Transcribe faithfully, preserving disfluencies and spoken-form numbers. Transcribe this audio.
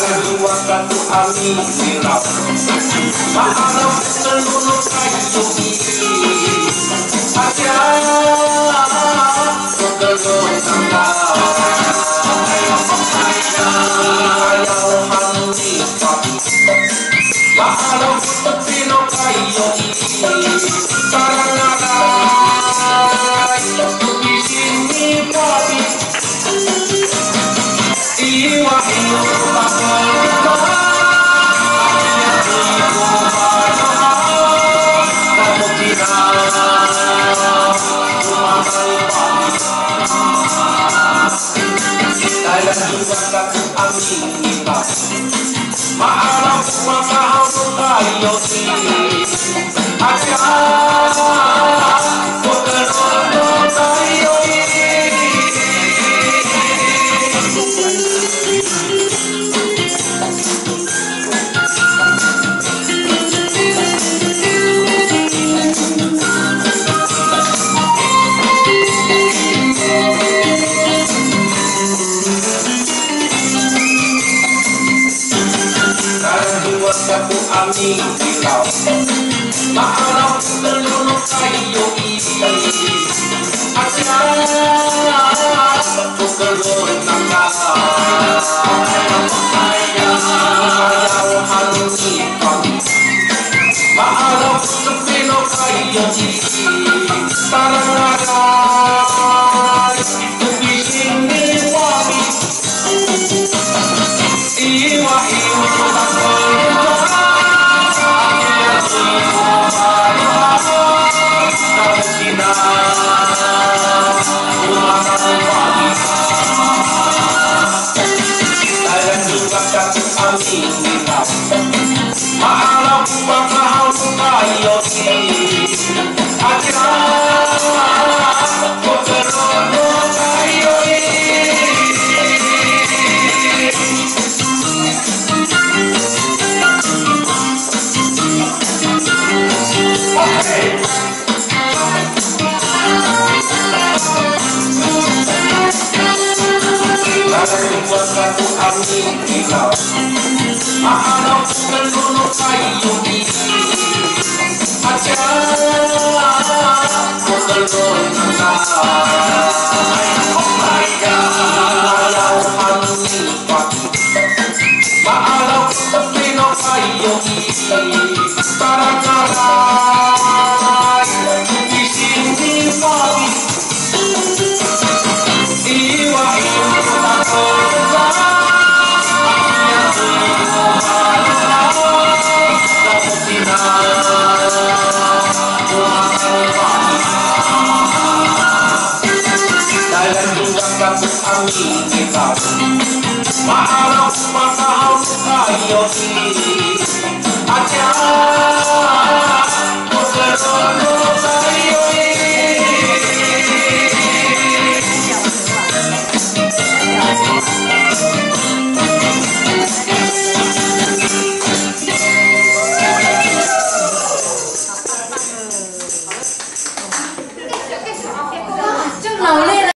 dua satu amin silau. Mahalau seluruh kayu ini aja bergelung tanggal. Ayau hanuni pagi. Mahalau sepino kayu ini karangarai di sini pagi. Iwa iwa Ma'alam makahau kayo ini aja bukan orang kayo ini. Satu amin silau. Mahalau seluruh kayu ini aja bergelung tanggal. Ayau hanuni pagi. Mahalau sepino kayu ini karangarai di sini wangi. Iwa iwa Ma'alau makahau kayo ini aja bukan orang kayo ini. Buat satu amin silau. Mahalau seluruh kayu ini aja bergelung tanggal. Ayau hanuni pagi. Mahalau sepino kayu ini karangarai di sini pagi. Iwa iwa amin silau. Mahalau makahau kayu ini aja bukan orang kayu.